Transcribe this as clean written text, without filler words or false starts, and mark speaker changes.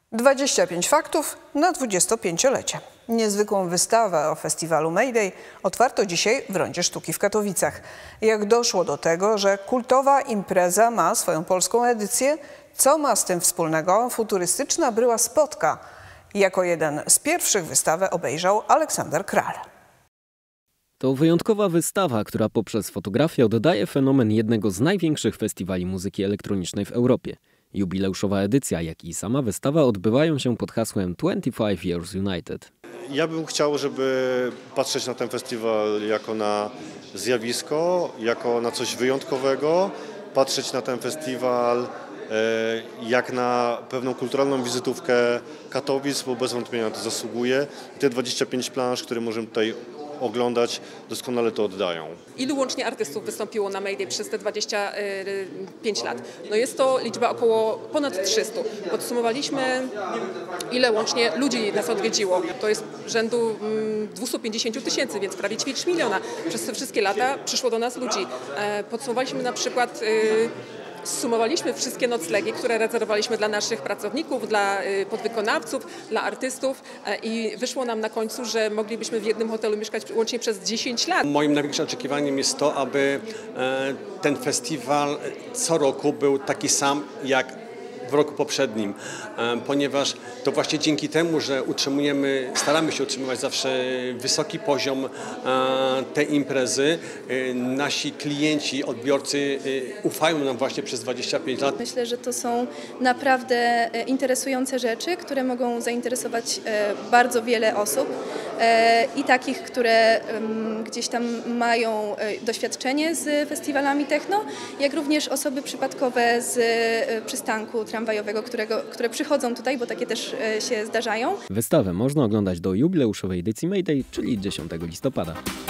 Speaker 1: 25 faktów na 25-lecie. Niezwykłą wystawę o festiwalu Mayday otwarto dzisiaj w Rondzie Sztuki w Katowicach. Jak doszło do tego, że kultowa impreza ma swoją polską edycję? Co ma z tym wspólnego futurystyczna bryła Spotka? Jako jeden z pierwszych wystawę obejrzał Aleksander Kral.
Speaker 2: To wyjątkowa wystawa, która poprzez fotografię oddaje fenomen jednego z największych festiwali muzyki elektronicznej w Europie. Jubileuszowa edycja, jak i sama wystawa odbywają się pod hasłem 25 Years United.
Speaker 3: Ja bym chciał, żeby patrzeć na ten festiwal jako na zjawisko, jako na coś wyjątkowego, patrzeć na ten festiwal jak na pewną kulturalną wizytówkę Katowic, bo bez wątpienia to zasługuje. I te 25 planż, które możemy tutaj oglądać, doskonale to oddają.
Speaker 4: Ilu łącznie artystów wystąpiło na Mayday przez te 25 lat? No jest to liczba około ponad 300. Podsumowaliśmy, ile łącznie ludzi nas odwiedziło. To jest rzędu 250 tysięcy, więc prawie ćwierć miliona. Przez te wszystkie lata przyszło do nas ludzi. Podsumowaliśmy na przykład... Zsumowaliśmy wszystkie noclegi, które rezerwowaliśmy dla naszych pracowników, dla podwykonawców, dla artystów i wyszło nam na końcu, że moglibyśmy w jednym hotelu mieszkać łącznie przez 10 lat.
Speaker 5: Moim największym oczekiwaniem jest to, aby ten festiwal co roku był taki sam jak w roku poprzednim, ponieważ to właśnie dzięki temu, że staramy się utrzymywać zawsze wysoki poziom tej imprezy, nasi klienci, odbiorcy ufają nam właśnie przez 25 lat.
Speaker 6: Myślę, że to są naprawdę interesujące rzeczy, które mogą zainteresować bardzo wiele osób i takich, które gdzieś tam mają doświadczenie z festiwalami techno, jak również osoby przypadkowe z przystanku tramwajowego, które przychodzą tutaj, bo takie też się zdarzają.
Speaker 2: Wystawę można oglądać do jubileuszowej edycji Mayday, czyli 10 listopada.